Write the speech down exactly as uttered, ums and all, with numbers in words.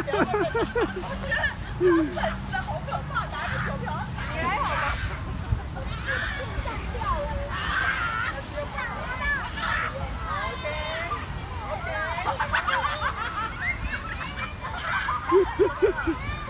我觉得他粉丝好可怕，拿着酒瓢，你还好吗？跳舞啊！OK OK。